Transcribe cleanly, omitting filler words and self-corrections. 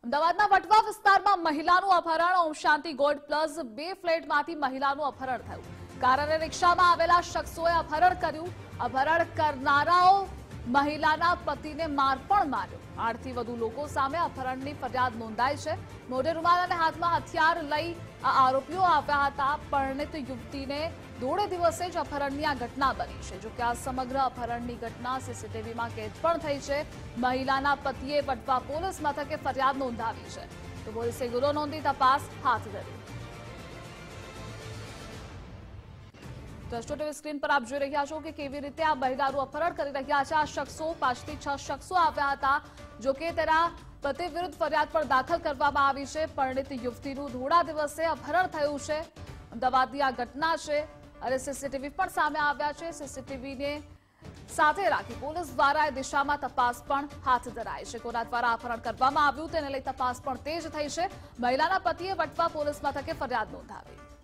અમદાવાદના વટવા વિસ્તારમાં મહિલાનું અપહરણ. ઓમ શાંતિ ગોલ્ડ પ્લસ 2 ફ્લેટમાંથી મહિલાનું અપહરણ થયું. કાર અને રિક્ષામાં આવેલા શખ્સોએ અપહરણ કર્યું. અપહરણ કરનારાઓ મહિલાના પતિને માર પણ માર્યો. 8 થી વધુ લોકો સામે અપહરણની ફરિયાદ નોંધાઈ છે. મોઢે રૂમાલ અને હાથમાં હથિયાર લઈ આ આરોપીઓ આવ્યા હતા. પરિણીત યુવતીને દોઢ દિવસે જ અપહરણની આ ઘટના બની છે. જોકે આ સમગ્ર અપહરણની ઘટના સીસીટીવીમાં કેદ પણ થઈ છે. મહિલાના પતિએ વટવા પોલીસ મથકે ફરિયાદ નોંધાવી છે. તો પોલીસે ગુનો નોંધી તપાસ હાથ ધરી. ટીવી સ્ક્રીન પર આપ જોઈ રહ્યા છો કે કેવી રીતે આ મહિલાનું અપહરણ કરી રહ્યા છે આ શખ્સો. 5 થી 6 શખ્સો આવ્યા હતા. જોકે તેના પતિ વિરુદ્ધ ફરિયાદ પણ દાખલ કરવામાં આવી છે. પરિણીત યુવતીનું થોડા દિવસે અપહરણ થયું છે. અમદાવાદની આ ઘટના છે અને સીસીટીવી પણ સામે આવ્યા છે. સીસીટીવીને સાથે રાખી પોલીસ દ્વારા એ દિશામાં તપાસ પણ હાથ ધરાઈ છે. કોના દ્વારા અપહરણ કરવામાં આવ્યું તેને લઈ તપાસ પણ તેજ થઈ છે. મહિલાના પતિએ વટવા પોલીસ મથકે ફરિયાદ નોંધાવી.